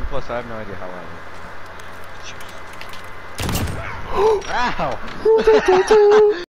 plus I have no idea how long. Ow!